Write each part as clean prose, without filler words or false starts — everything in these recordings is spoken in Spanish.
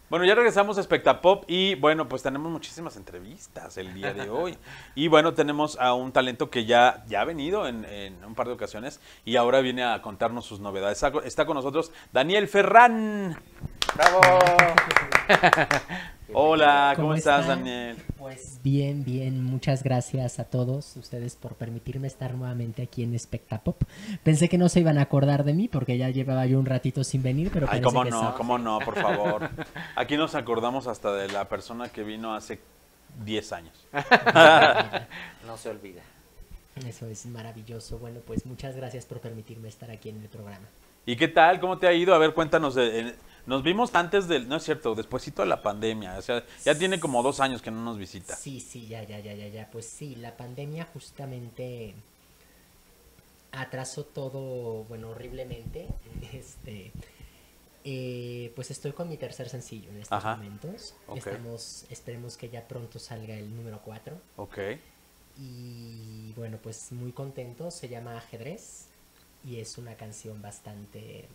Bueno, ya regresamos a Espectapop y bueno, pues tenemos muchísimas entrevistas el día de hoy. Y bueno, tenemos a un talento que ya ha venido en un par de ocasiones y ahora viene a contarnos sus novedades. Está con nosotros Daniel Ferrán. ¡Bravo! Hola, ¿cómo estás, están? Daniel? Pues bien, bien, muchas gracias a todos ustedes por permitirme estar nuevamente aquí en Espectapop. Pensé que no se iban a acordar de mí porque ya llevaba yo un ratito sin venir, pero Ay, parece que sí. cómo no, por favor. Aquí nos acordamos hasta de la persona que vino hace 10 años. No se olvida. Eso es maravilloso. Bueno, pues muchas gracias por permitirme estar aquí en el programa. ¿Y qué tal? ¿Cómo te ha ido? A ver, cuéntanos. Nos vimos antes del, no es cierto, despuésito de la pandemia. O sea, ya tiene como 2 años que no nos visita. Sí, ya. Pues sí, la pandemia justamente atrasó todo, bueno, horriblemente. Pues estoy con mi tercer sencillo en estos momentos. Okay. Esperemos que ya pronto salga el número 4. Ok. Y bueno, pues muy contento. Se llama Ajedrez y es una canción bastante...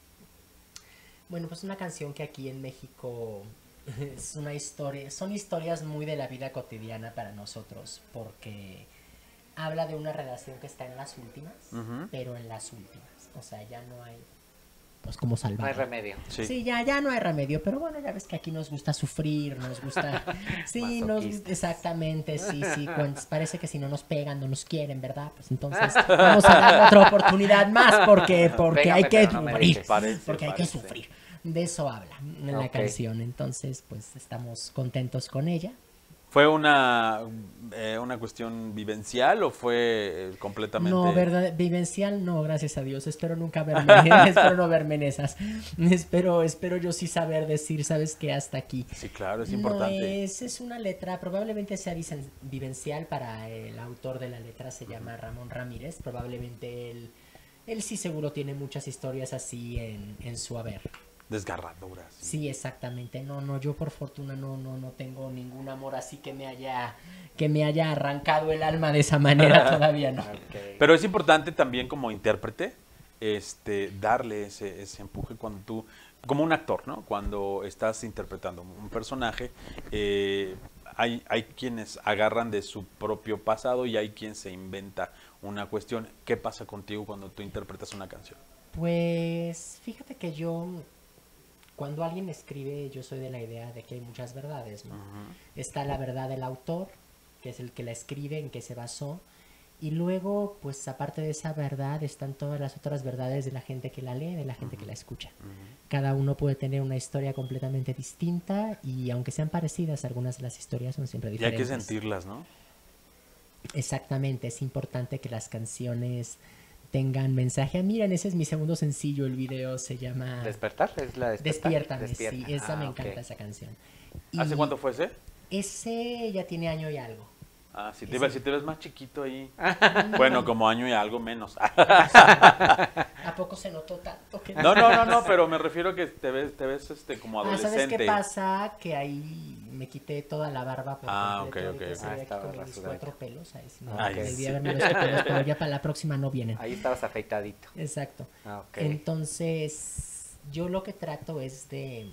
Bueno, pues una canción que aquí en México es una historia, son historias muy de la vida cotidiana para nosotros, porque habla de una relación que está en las últimas, pero en las últimas, o sea, ya no hay, pues como salvar. No hay remedio. Sí, ya no hay remedio, pero bueno, ya ves que aquí nos gusta sufrir, nos gusta, sí, exactamente, sí, parece que si no nos pegan, no nos quieren, ¿verdad? Pues entonces vamos a darle otra oportunidad más, porque Pégame, hay que pero no me sufrir, dejes. porque hay que sufrir. De eso habla la canción, entonces pues estamos contentos con ella. ¿Fue una cuestión vivencial o fue completamente...? No, verdad, vivencial no, gracias a Dios. Espero nunca verme, espero no verme en esas. Espero yo sí saber decir, ¿sabes qué? Hasta aquí. Sí, claro, es importante. No, es una letra, probablemente sea vivencial para el autor de la letra, se llama Ramón Ramírez. Probablemente él sí seguro tiene muchas historias así en su haber. Desgarradoras. Sí, exactamente. No, yo por fortuna no tengo ningún amor así que me haya arrancado el alma de esa manera, todavía no. Okay. Pero es importante también como intérprete, darle ese empuje cuando tú, como un actor, ¿no? Cuando estás interpretando un personaje, hay quienes agarran de su propio pasado y hay quien se inventa una cuestión. ¿Qué pasa contigo cuando tú interpretas una canción? Pues fíjate que cuando alguien escribe, yo soy de la idea de que hay muchas verdades, ¿no? Está la verdad del autor, que es el que la escribe, en que se basó, y luego, pues aparte de esa verdad, están todas las otras verdades de la gente que la lee, de la gente que la escucha. Cada uno puede tener una historia completamente distinta, y aunque sean parecidas, algunas de las historias son siempre diferentes. Y hay que sentirlas, ¿no? Exactamente, es importante que las canciones tengan mensaje. Miren, ese es mi segundo sencillo, el video se llama ¿Despertar? ¿Es la Despiértame, sí, esa me encanta, esa canción. Y ¿hace cuánto fue ese? Ese ya tiene año y algo. Ah, si te ves más chiquito ahí. Bueno, como año y algo menos. ¿A poco se notó tanto? Que No, pero me refiero a que te ves como adolescente. ¿Sabes qué pasa? Que ahí me quité toda la barba por completo. Ok. Se ve aquí como mis rasurado. 4 pelos. Ahí sí, Ay, debí haberme los pelos, pero ya para la próxima no vienen. Ahí estabas afeitadito. Exacto. Okay. Entonces, yo lo que trato es de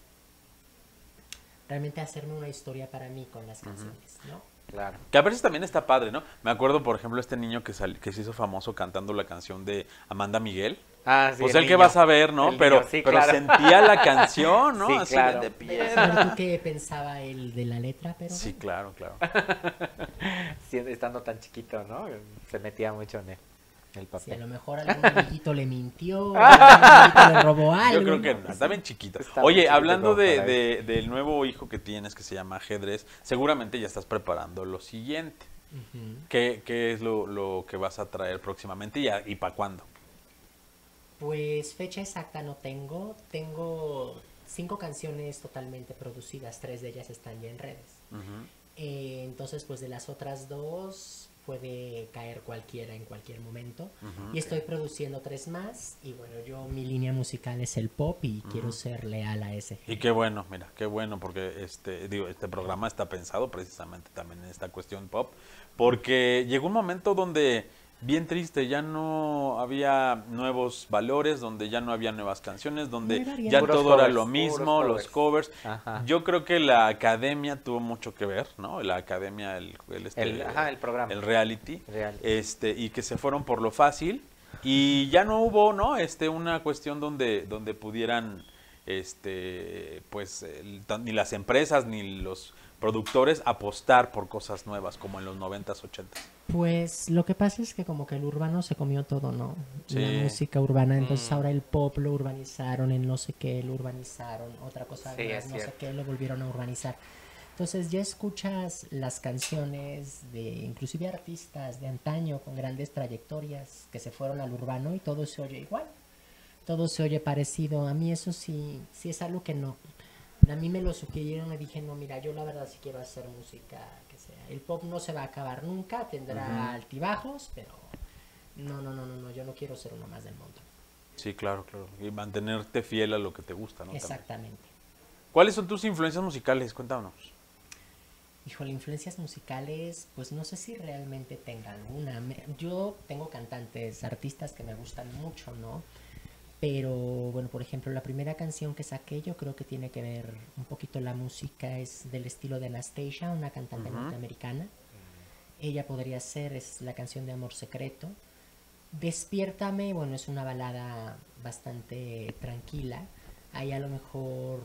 realmente hacerme una historia para mí con las canciones, ¿no? Claro. Que a veces también está padre, ¿no? Me acuerdo, por ejemplo, este niño que se hizo famoso cantando la canción de Amanda Miguel. Ah, sí. Pues el que vas a ver, ¿no? Pero sentía la canción, ¿no? Sí, así claro. de piedra. ¿Tú qué pensaba él de la letra? Pero sí, claro. Sí, estando tan chiquito, ¿no? Se metía mucho en el papel. Sí, a lo mejor algún amiguito le mintió, algún amiguito le robó algo. Yo creo que ¿no? está bien chiquito. Está Oye, chiquito hablando como para del nuevo hijo que tienes que se llama Ajedrez, seguramente ya estás preparando lo siguiente. ¿Qué es lo que vas a traer próximamente y para cuándo? Pues fecha exacta no tengo. Tengo 5 canciones totalmente producidas, 3 de ellas están ya en redes. Entonces, pues de las otras 2 puede caer cualquiera en cualquier momento. Y estoy produciendo 3 más. Y bueno, mi línea musical es el pop y quiero ser leal a ese género. Y qué bueno, mira, qué bueno, porque este programa está pensado precisamente también en esta cuestión pop, porque llegó un momento donde bien triste, ya no había nuevos valores, donde ya no había nuevas canciones, donde Muy variado. ya Puros todo era covers, lo mismo, puros los covers. Ajá. Yo creo que la academia tuvo mucho que ver, ¿no? La academia, el programa. el reality, Reality. y que se fueron por lo fácil y ya no hubo, ¿no? Una cuestión donde pudieran, pues, ni las empresas ni los productores apostar por cosas nuevas como en los 90s, 80s. Pues lo que pasa es que como que el urbano se comió todo, ¿no? Sí. La música urbana, entonces ahora el pop lo urbanizaron, el no sé qué lo urbanizaron, otra cosa Sí, más, es no sé cierto. qué lo volvieron a urbanizar. Entonces ya escuchas las canciones de inclusive artistas de antaño con grandes trayectorias que se fueron al urbano y todo se oye igual, todo se oye parecido. A mí eso sí, sí es algo que no. A mí me lo sugirieron, me dije, no, mira, yo la verdad sí quiero hacer música que sea. El pop no se va a acabar nunca, tendrá altibajos, pero no, yo no quiero ser uno más del mundo. Sí, claro, claro. Y mantenerte fiel a lo que te gusta, ¿no? También. Exactamente. ¿Cuáles son tus influencias musicales? Cuéntanos. Híjole, influencias musicales, pues no sé si realmente tenga alguna. Yo tengo cantantes, artistas que me gustan mucho, ¿no? Pero, bueno, por ejemplo, la primera canción que saqué yo creo que tiene que ver un poquito la música, es del estilo de Anastasia, una cantante norteamericana. Ella podría ser, es la canción de Amor Secreto. Despiértame, bueno, es una balada bastante tranquila. Hay a lo mejor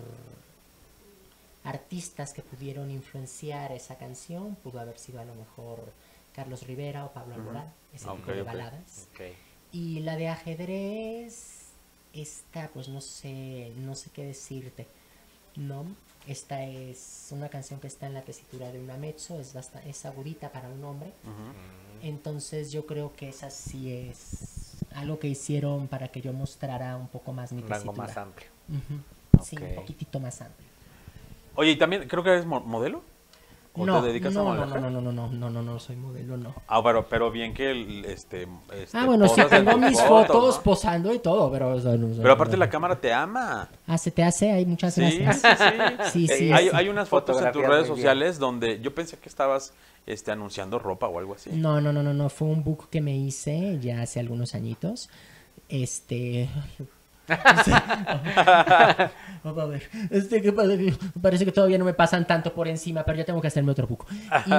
artistas que pudieron influenciar esa canción, pudo haber sido a lo mejor Carlos Rivera o Pablo Alborán, ese tipo de baladas. Okay. Y la de ajedrez, esta pues no sé qué decirte, ¿no? Esta es una canción que está en la tesitura de una mezzo, es agudita para un hombre. Entonces yo creo que esa sí es algo que hicieron para que yo mostrara un poco más mi tesitura. Un rango más amplio. Sí, un poquitito más amplio. Oye, y también creo que eres modelo. ¿O No, te dedicas a modelaje? no, soy modelo, no. Ah, pero bien que Bueno, sí, posas en tengo tus mis fotos ¿no? posando y todo, pero... Pero aparte la cámara te ama. Ah, se te hace, hay muchas Sí, gracias. sí. Sí, Hay unas fotos en tus Fotografías redes muy sociales donde yo pensé que estabas anunciando ropa o algo así. No, fue un book que me hice ya hace algunos añitos. Vamos a ver, ¿qué pasa? Parece que todavía no me pasan tanto por encima, pero ya tengo que hacerme otro book.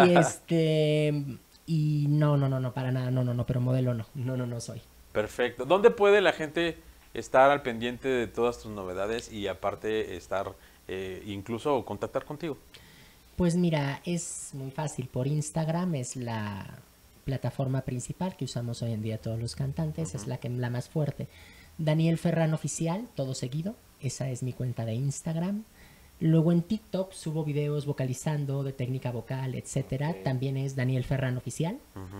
Y no, para nada, no, pero modelo no soy. Perfecto. ¿Dónde puede la gente estar al pendiente de todas tus novedades y aparte estar, incluso contactar contigo? Pues mira, es muy fácil. Por Instagram es la plataforma principal que usamos hoy en día todos los cantantes, es la más fuerte. Daniel Ferran Oficial, todo seguido, esa es mi cuenta de Instagram. Luego en TikTok subo videos vocalizando de técnica vocal, etcétera. También es Daniel Ferran Oficial.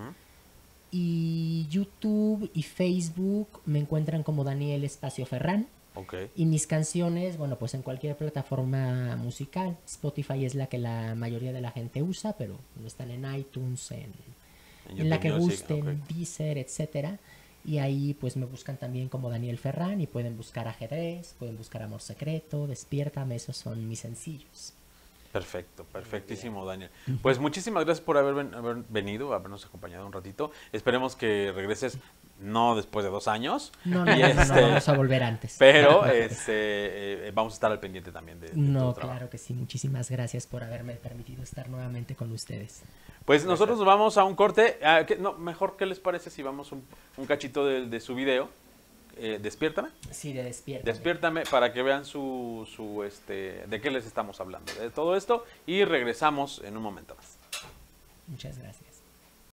Y YouTube y Facebook me encuentran como Daniel Espacio Ferran. Y mis canciones, bueno, pues en cualquier plataforma musical. Spotify es la que la mayoría de la gente usa, pero están en iTunes, en la que gusten, Deezer, etcétera. Y ahí pues me buscan también como Daniel Ferran y pueden buscar Ajedrez, pueden buscar Amor Secreto, Despiértame, esos son mis sencillos. Perfecto, perfectísimo, Daniel. Pues muchísimas gracias por haber venido, habernos acompañado un ratito. Esperemos que regreses, no después de 2 años. No, vamos a volver antes. Pero vamos a estar al pendiente también de No, tu trabajo. claro que sí. Muchísimas gracias por haberme permitido estar nuevamente con ustedes. Pues nosotros nos vamos a un corte. Mejor, ¿qué les parece si vamos un cachito de su video? Despiértame. Sí, de Despiértame. Despiértame para que vean de qué les estamos hablando. De todo esto y regresamos en un momento más. Muchas gracias.